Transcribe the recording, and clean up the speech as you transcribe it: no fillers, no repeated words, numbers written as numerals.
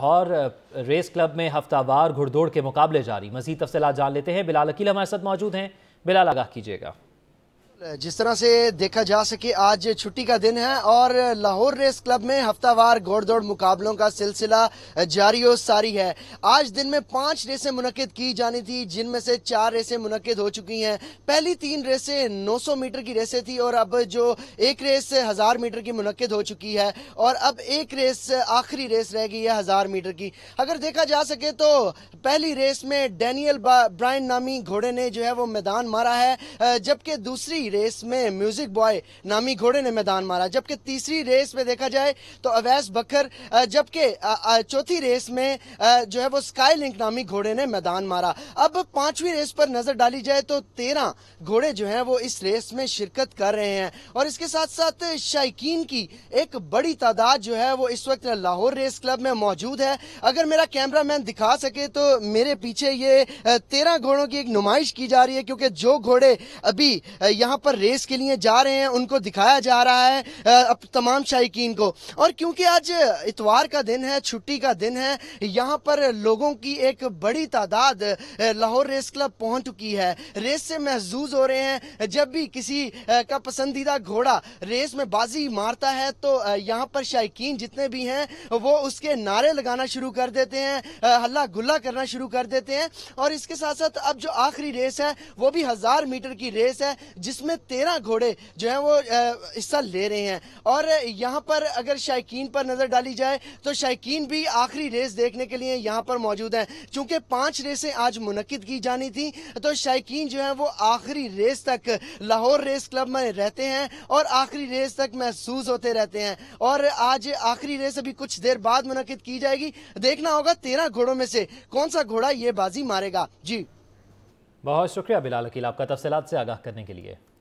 Lahore race club میں ہفتہ وار گھڑ دوڑ کے مقابلے جاری. مزید تفصیلات جان لیتے ہیں. بلال عقیل ہمارے ساتھ موجود ہیں. بلال آگاہ کیجیے گا. جس طرح سے دیکھا جا سکے آج چھٹی کا دن ہے اور لاہور ریس کلب میں ہفتہ وار گھوڑ دوڑ مقابلوں کا سلسلہ جاری و ساری ہے. آج دن میں 5 ریسیں منعقد کی جانی تھی، جن میں سے 4 ریسیں منعقد ہو چکی ہیں. پہلی 3 ریسیں 900 میٹر کی ریسیں تھی اور اب جو ایک ریس 1000 میٹر کی منعقد ہو چکی ہے اور اب ایک ریس آخری ریس رہ گئی ہے 1000 میٹر کی. اگر دیکھا جا سکے تو پہلی ریس میں ڈینیل برائن نامی گھوڑے نے جو ہے وہ میدان مارا ہے، جبکہ دوسری ریس میں میوزک بوائے نامی گھوڑے نے میدان مارا. جبکہ تیسری ریس میں دیکھا جائے تو اویس بکر، جبکہ چوتھی ریس میں جو ہے وہ سکائی لنک نامی گھوڑے نے میدان مارا. اب 5ویں ریس پر نظر ڈالی جائے تو 13 گھوڑے جو ہیں وہ اس ریس میں شرکت کر رہے ہیں اور اس کے ساتھ ساتھ شائقین کی ایک بڑی تعداد جو ہے وہ اس وقت لاہور ریس کلب میں موجود ہے. اگر میرا کیمرہ مین دکھا سکے تو میرے پیچھے یہ 13 گھوڑوں کی ایک نمائش کی جا رہی ہے، کیونکہ جو گھوڑے ابھی یہاں پر ریس کے لیے جا رہے ہیں ان کو دکھایا جا رہا ہے اب تمام شائقین کو. اور کیونکہ آج اتوار کا دن ہے، چھٹی کا دن ہے، یہاں پر لوگوں کی ایک بڑی تعداد لاہور ریس کلب پہنچ چکی ہے. ریس سے محظوظ ہو رہے ہیں. جب بھی کسی کا پسندیدہ گھوڑا ریس میں بازی مارتا ہے تو یہاں پر شائقین جتنے بھی ہیں وہ اس کے نعرے لگانا شروع کر دیتے ہیں، ہلا گلا کرنا شروع کر دیتے ہیں. اور اس کے ساتھ ساتھ اب جو آخری ریس ہے وہ بھی 1000 میٹر کی ریس ہے، جس میں 13 گھوڑے جو ہیں وہ حصہ لے رہے ہیں. اور یہاں پر اگر شائقین پر نظر ڈالی جائے تو شائقین بھی آخری ریس دیکھنے کے لیے یہاں پر موجود ہیں. چونکہ 5 ریسیں آج منعقد کی جانی تھیں تو شائقین جو ہیں وہ آخری ریس تک لاہور ریس کلب میں رہتے ہیں اور آخری ریس تک محسوس ہوتے رہتے ہیں. اور آج آخری ریس ابھی کچھ دیر بعد منعقد کی جائے گی. دیکھنا ہوگا 13 گھوڑوں میں سے کون سا گھوڑا یہ بازی مارے گا. جی بہت شکریہ بلال عقیل آپ کا تفصیلات سے آگاہ کرنے کے لیے.